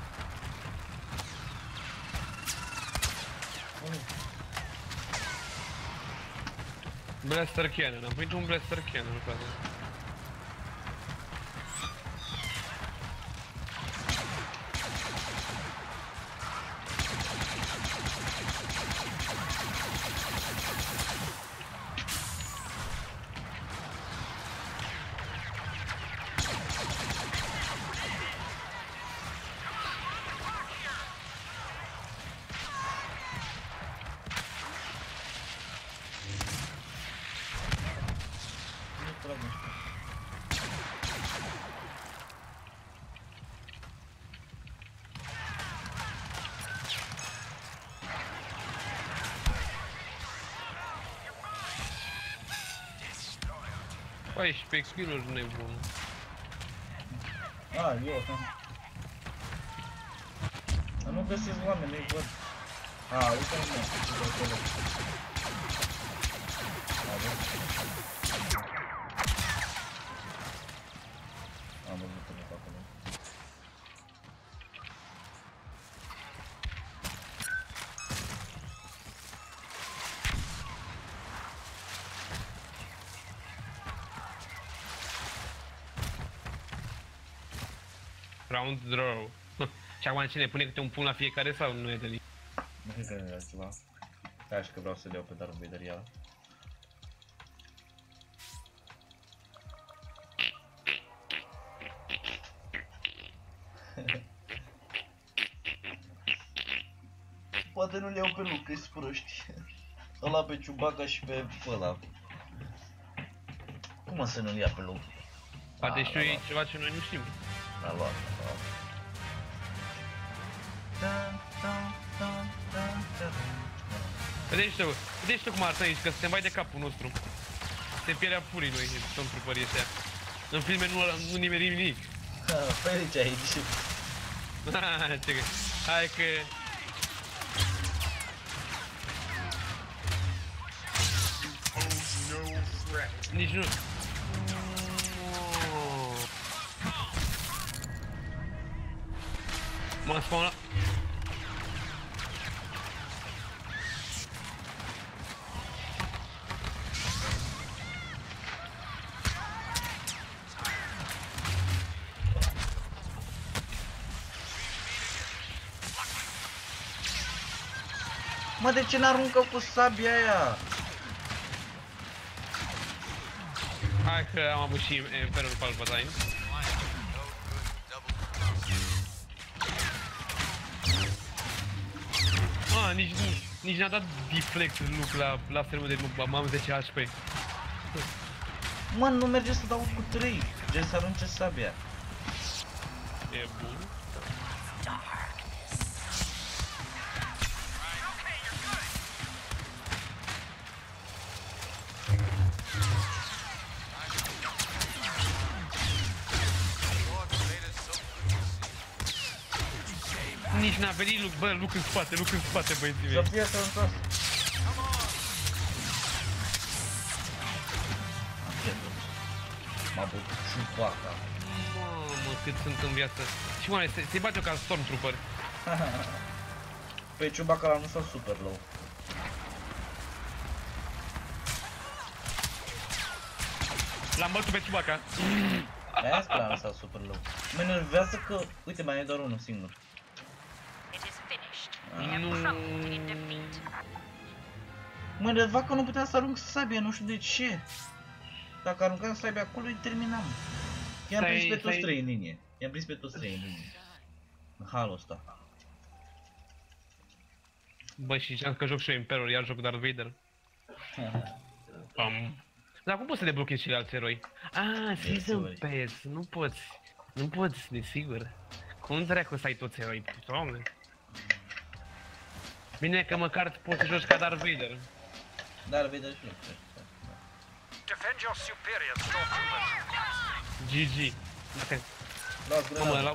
Blaster Cannon, am primit un Blaster Cannon, frate. Păi, și pe skill-uri nebun. A, eu. Dar nu găsesc oameni, nu-i văd. A, uite-mă, uite acolo. A, bă. Am văzut-o pe acolo. Round draw. Și acum cine pune câte un pun la fiecare sau nu e de linie? Nu cred că nu era ceva. Da, așa că vreau să le iau pe Darth Vader iară. Poate nu le iau pe Luke, că-s proști. Ăla pe Chewbacca și pe ăla. Cum mă să nu-l ia pe loc? Poate știu ei ceva ce noi nu știm. L-a luat. Vedeți cum arată aici, că suntem mai de capul nostru. Suntem pielea purii noi, sunt trupării ăștia. În filme nu nimerim nimic. Ferici aici. Hai că... Nici nu... M-am spawnat... Mă, de ce n-aruncă cu sabia aia? Hai că am avut și Emperorul Palpatine. Nici n-a dat deflect Luke la sermul de m-am 10 HP. Mă, nu merge să dau cu 3. Gen să arunce sabia. E bun. Nici n-a venit Luke, bă, Luke în spate, băieții mei. Să fie să întors. M-a bătut Chewbacca. Mamă, cât sunt în viață. Și mă, se bate eu ca Stormtrooper. Pe Chewbacca l-am lăsat super low. L-am bătut pe Chewbacca. Aia asta l-am lăsat super low. Mă enervează că, uite, mai e doar unul singur. It is finished. Nu. Mă enerva că nu puteam să arunc sabia, nu știu de ce. Dacă aruncam sabia acolo, îi terminam. I-am prins pe toți trei în linie. I-am prins pe toți trei în linie. În halul ăsta. Bă, și ziceam că joc și eu Emperor, iar joc Darth Vader. Dar cum poți să deblochezi ceilalți eroi? Ah, Season Pass, nu poți. Nu poți, desigur. Cum dracu să ai toți eroi? Doamne. Bine că măcar poți să joci ca Darth Vader. Darth Vader și eu. Defend your superior, stormtroopers. GG. Dacă... Luați Mă, grenada. la...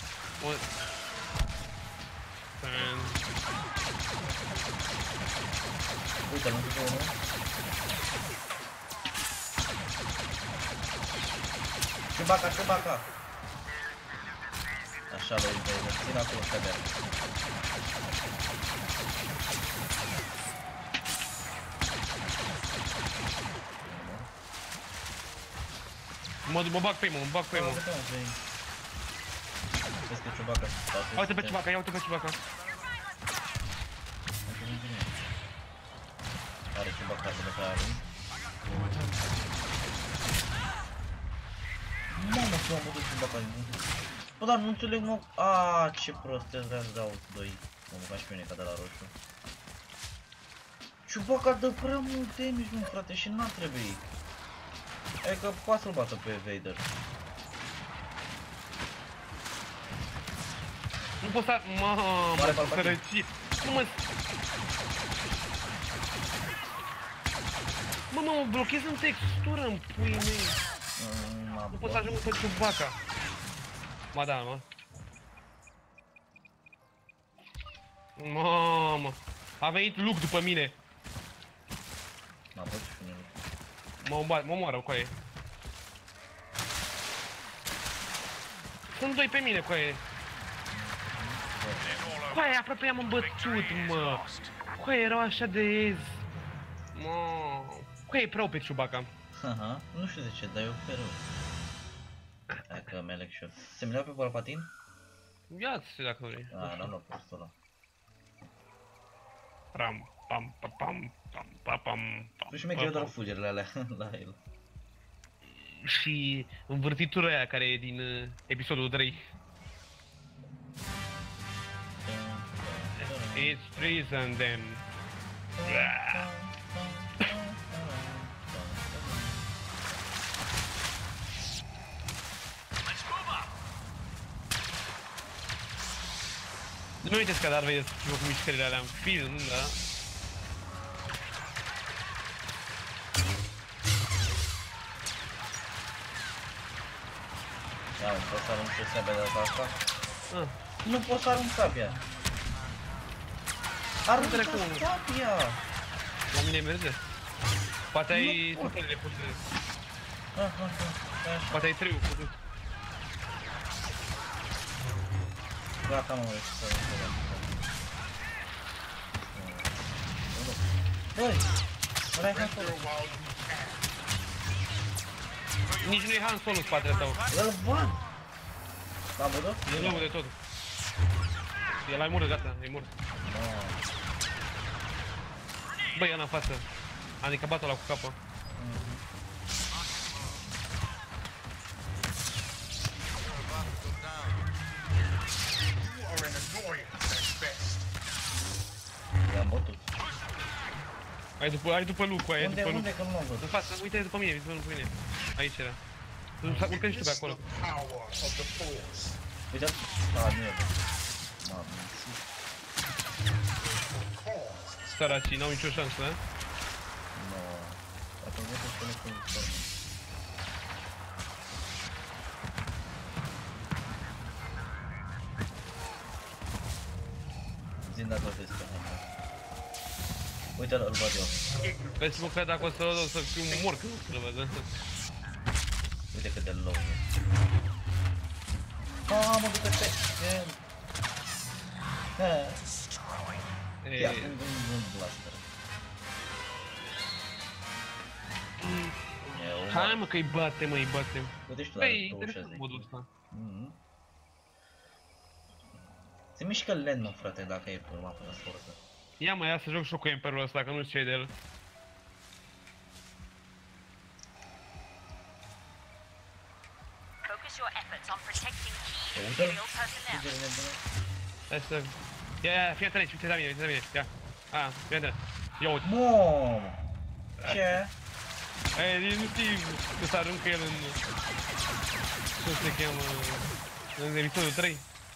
Uite, l-am făcut unul. Chewbacca. Așa, lui Vader. Țin acolo, scădea. Mă bag pe mă, Vezi că Chewbacca. Ia uite pe Chewbacca. Are Chewbacca de pe arun. Mamă, ce am bătut Chewbacca. Bă, dar nu înțeleg, mă. Aaaa, ce prost, trebuia să dau 2. Mă băga și pe mine ca de la roșu. Chewbacca dă prea mult damage, mă, frate, și n-ar trebui. Adică poate să-l bată pe Vader. Nu pot să... Mamă, sărăcie. Nu mă... Mă blochez în textură, în puii mei. Nu pot să ajung pe Chewbacca. Ba da, mă. Mamă. A venit Luke după mine. M-a bătut și mine. Mă omoară, coaie. Sunt doi pe mine, coaie. Coaie, aproape i-am îmbătut, mă. Coaie, erau așa de ez. Mă. Coaie, e prea pe Chewbacca. Haha, nu știu de ce, dar eu pe rău. Hai că mi aleg și eu. Se-mi leau pe Palpatine? Ia-ți dacă vrei. N-am luat prostul ăla. Ram, pam, pam, pam, pam, pam. Și mi-e greu doar fugerile alea la el. Și învârtitura aia care e din episodul 3. It's treason them. Nu mi uitați că dar vedeți cu mișcările alea în film, da? Ia, nu pot să arunc și sabia de data asta? Ah, Nu pot să arunc sabia. Aruncă Dracu. sabia! la mine merge. Poate ai Nu pot. tutelele puse. Așa. Poate ai treiul putut. Gata, mă, vreau să arunc. Băi! Ăla-i Han Solo. Nici nu e Han Solo în spatele tău. Îl văd! L-a văzut? E lău de tot. El ai murit, gata, e mort. Băi, ăla în față. Adică bată la cu capă. You are an annoyance at best. I-am bătut. Ai după lucru, ai Unde, după unde, lucru. că nu m-am văzut? În față, uite după mine, uite după mine. Aici era. Urcă și tu pe acolo. The power of the Force. Uite, nu e bă. Mamă. Săracii, n-au nicio șansă, da? Nu. Atunci nu spune cum formă. Zi-mi dat toate astea. Uite-l, îl văd eu. Vezi că dacă o să fiu mort când o să-l văd. Uite cât de low e. Mă ducă pe el. Ia, un blaster. Hai mă că-i batem, îi batem. Uite și tu, dar Băi, 26 interesant de modul ăsta. Se mișcă lent, mă, frate, dacă e pe mapă la forță. Ia mă, ia să joc și eu cu Emperorul ăsta, că nu știu ce e de el. Focus your efforts on protecting key Uite-l. Imperial personnel. Uite-l nebună. Hai să... Ia, fii atent aici, uite la mine, uite la mine, ia. Fii atent. Ia uite. Mamă! Ce? Nu știi că să aruncă el în... Cum se cheamă... În episodul 3.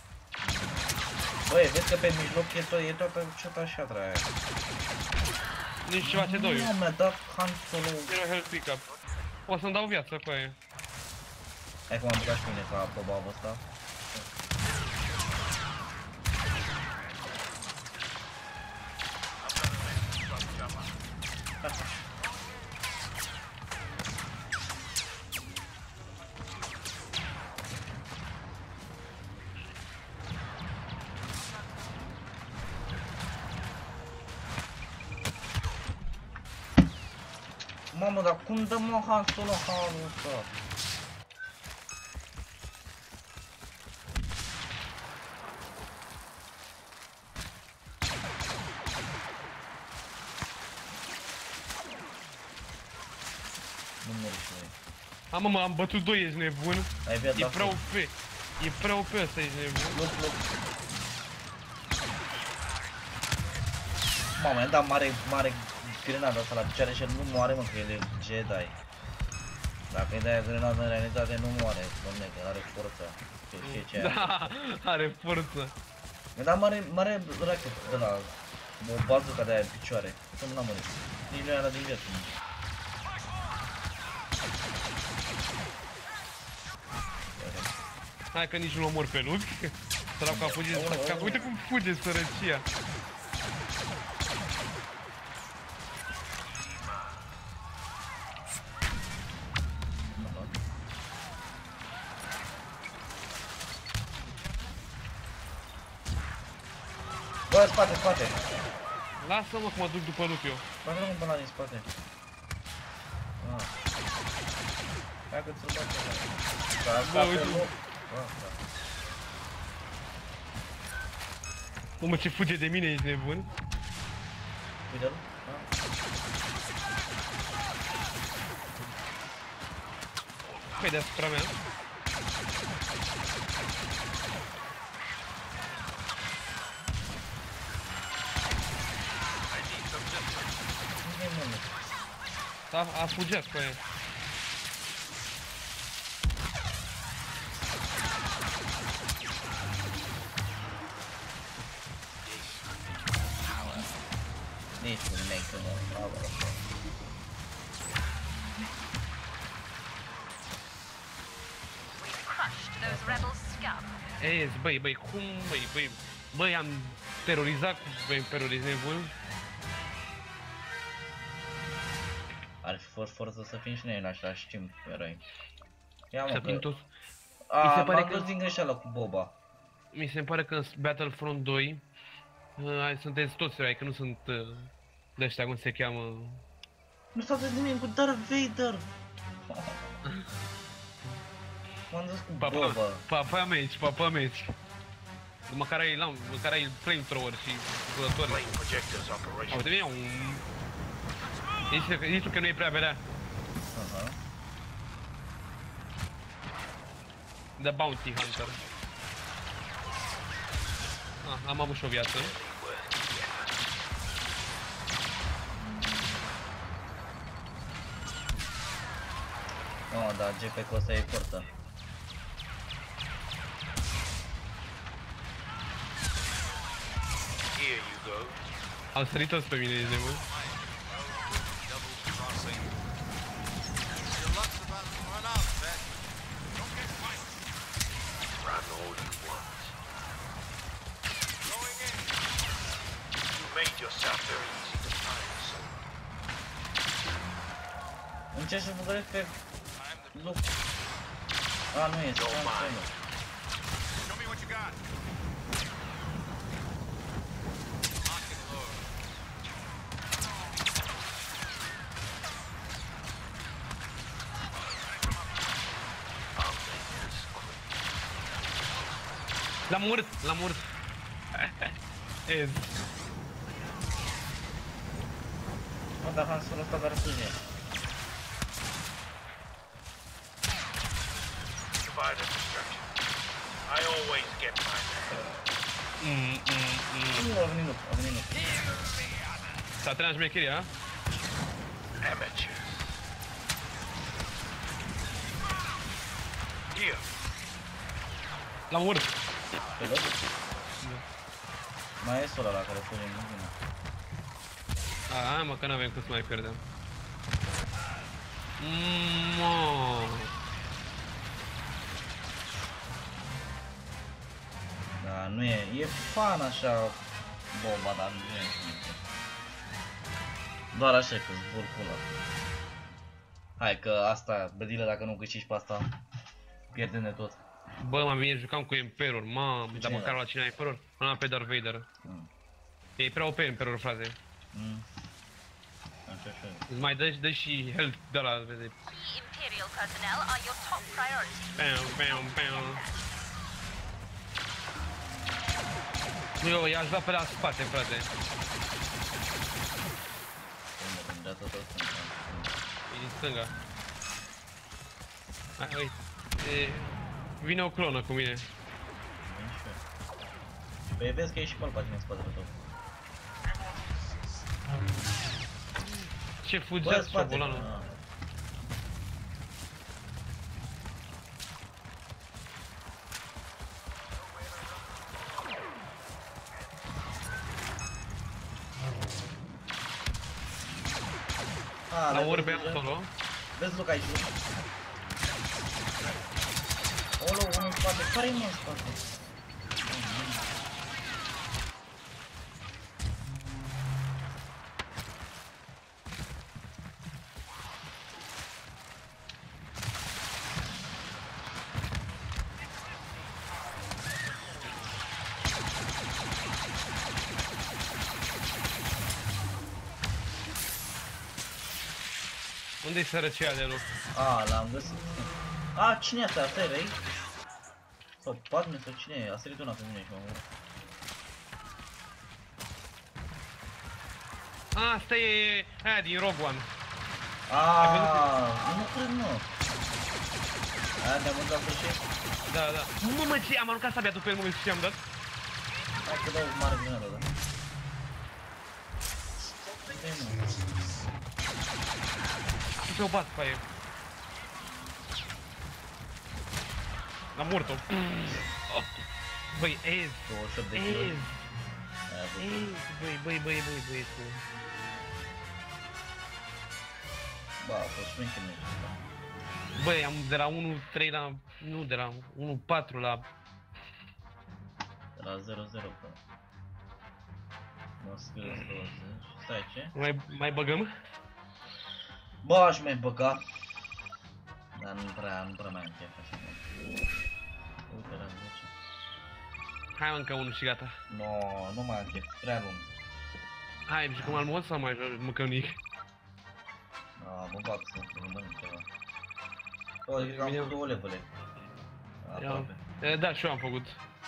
Băi, vezi că pe mijloc e tot așa, draia. Nici ceva ce doi. Nu, mi-a dat Han Solo. Zero health pick-up. O să-mi dau viață cu aia. Hai că m-am băgat și mine ca probabă ăsta. Mamă, dar cum dă mă Han Solo halul ăsta? Nu mă riști, băi. Mă, am bătut 2, ești nebun. Ai viat E prea OP. E prea OP ăsta, ești nebun. Lup. Mamă, i-am dat mare grenada asta la picioare și el nu moare, mă, că el e Jedi. Dacă îi dai grenada în realitate, nu moare, domne, că are forță. Știi ce Da, are forță. Mi-a dat mare racket de la o bazuca de aia în picioare. Să nu n-am murit. Nici nu i-a dat din viață. Hai că nici nu-l omor pe Luke. Săracul a fugit, uite cum fuge sărăcia. Bă, spate! Lasă-mă că mă duc după Luke eu. Bă, nu până la din spate. Hai că ți-l bate. Bă, uite. Mă, ce fuge de mine, ești nebun? Uite-l. Păi deasupra mea. A fugit cu aia. Ești un maker, mă, bravo. We've crushed those rebel scum. Băi, cum, băi, am terorizat cu Imperiul nebun. Ar fi fost forță să fim și noi în același timp, eroi. Ia Să mă, fim că... toți. A, pare m-am că- dus din greșeală cu Boba. Mi se pare că în Battlefront 2 sunteți toți eroi, că nu sunt de ăștia, cum se cheamă. Nu s-a dus nimeni cu Darth Vader! M-am dus cu Boba. Papa meci. Măcar ai flamethrower și zburători. Flame projectors operational. Uite, vine un... Nici tu că nu e prea vedea. Aha. The Bounty Hunter. Am avut și o viață. Oh, da, JP-ul ăsta e forță. Here you go. Au sărit toți pe mine, ești nebun. Double crossing. Your luck's about to run out, Vet. Don't get fight. Run all you want. Going in. You made yourself very easy to find, so Încerc să vă pe I'm the loc. A, nu este, Don't am mind. frame-ul. Show me what you got. Lock and load. L-am mort. Ez. Mă, dar Hansul ăsta care fuge. Divide destruction. I always get mine. Nu, a venit loc, a venit loc. S-a terminat șmecheria, Amateurs. Here. l-am mort. Pe loc? Mai e ăla la care fuge în mine. Mă, că n-avem cum să mai pierdem. Mă. Da, nu e, e fan așa Boba, dar nu e șmecher. Doar așa că zbor pula. Hai că asta, bădile, dacă nu câștigi pe asta, pierdem de tot. Bă, mai bine jucam cu Emperor, mamă, dar cine măcar era? la cine Emperor? Am pe Darth Vader. Mm. E prea OP Emperor, frate. Mm. Așa. Îți mai dă și health de la, vezi. The Imperial personnel are your top priority. Bam. Eu i-aș da pe la spate, frate. În dreapta tot sunt. E din stânga. Hai, uite. Vine o clonă cu mine. Păi vezi că e și pe tine în spatele tău. Ce Bă, fugeați, spate. șobolanul. La orbe am solo. Vezi loc aici, loc. Olo, unul în spate. Care-i mă în spate? Unde-i sărăcia de loc? A, l-am găsit. A, cine e asta? Asta e Rey? Sau Padme sau cine e? A sărit una pe mine și m-am murit. Asta e aia din Rogue One. Aaaa, nu cred, mă. Aia de-am mâncat sfârșit? Da. Mă, ce am aruncat sabia după el, mă, ce am dat? Hai că dau mare grenadă, da. Bine, mă. Să o bat pe aia. L-am mort-o. Băi, ez. 28 de kg. Ez. Aia a fost. Băi. Ba, a fost șmecher meciul ăsta. Băi, am de la 1-3 la... Nu, de la 1-4 la... De la 0-0 până. Moscăs 20. Stai, ce? Mai băgăm? Bă, aș mai băga. Dar nu prea mai am chef așa. Uite la 10. Hai încă unul și gata. No, nu mai am chef, prea lung. Hai, jucăm al mod sau mai mâncăm nic? Mă bag să mănânc ceva. O, cred că am făcut 2 levele. Aproape. Da, și eu am făcut.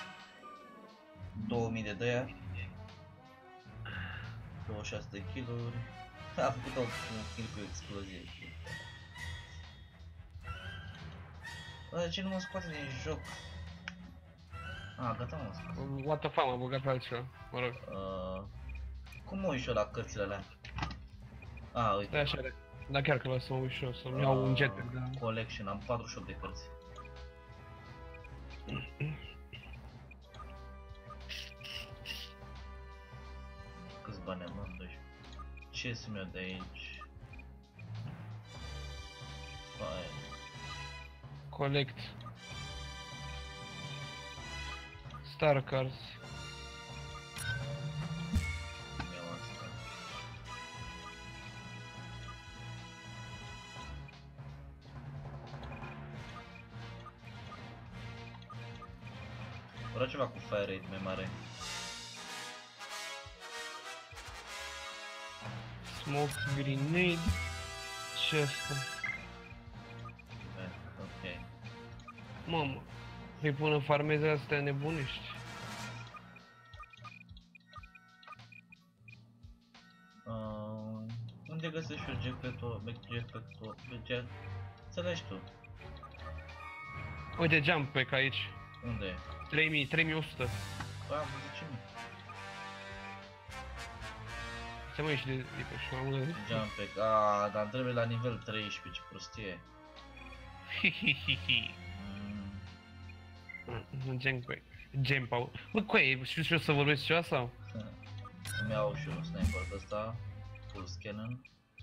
2000 de dăia. 26 de kiluri. Am făcut un kill cu explozie. Bă, de ce nu mă scoate din joc? Gata, mă scoate. What the fuck, m-am băgat pe altceva, mă rog. Cum mă uit și eu la cărțile alea? Uite. Da, așa are. Da, chiar că vreau să mă uit și eu, să-mi iau un jetpack, da. Collection, am 48 de cărți. Câți bani am? 12. Ce sunt eu de aici? Hai. Collect. Star Cards. Iau asta. Vreau ceva cu fire rate mai mare. Smoke grenade. Ce asta? Ok. Mamă. Păi până farmezi astea nebunești. Unde găsești eu jetpack-ul? Înțelegi tu? Uite, jump pack aici. Unde e? 3100. Am văzut ce mi? Ce mă ieși de pe și m-am gândit. Jumpback, dar îmi trebuie la nivel 13, ce prostie. Jump out. Bă, coaie, știu și eu să vorbesc ceva sau? Îmi iau și un sniper de ăsta, full scanner.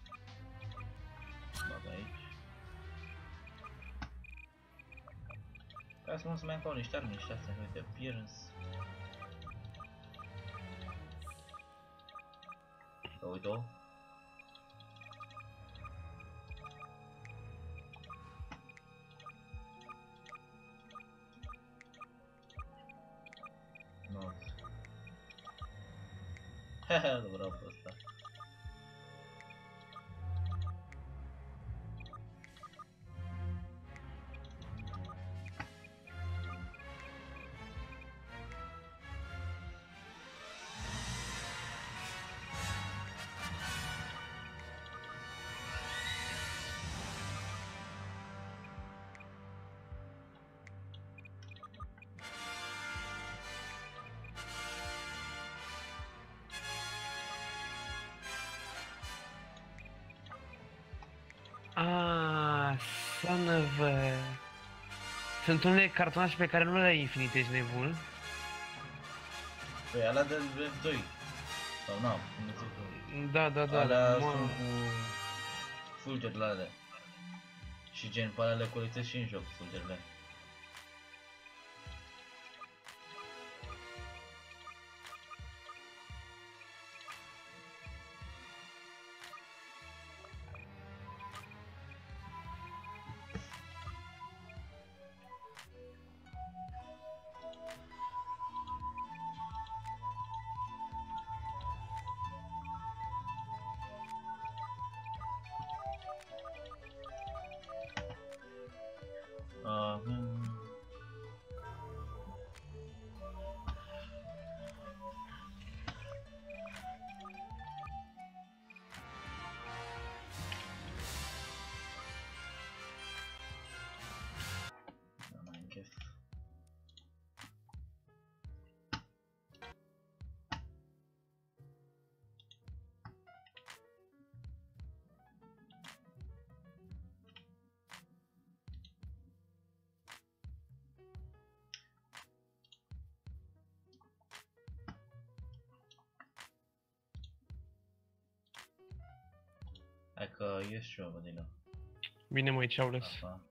Bag aici. Hai să mă să mai încau niște arme, niște astea, uite, appearance. Uite-o. Nu. Haha, nu vreau pe ăsta. Son of a... Sunt unele cartonașe pe care nu le ai infinite, ești nebun. Păi alea de F2. Sau n-am, cum zic tu. Da, Alea sunt cu fulgerile alea. Și gen pe alea le colectez și în joc, fulgerile. Hai că ies și eu, bădină. Bine măi, ceau lăs. Pa.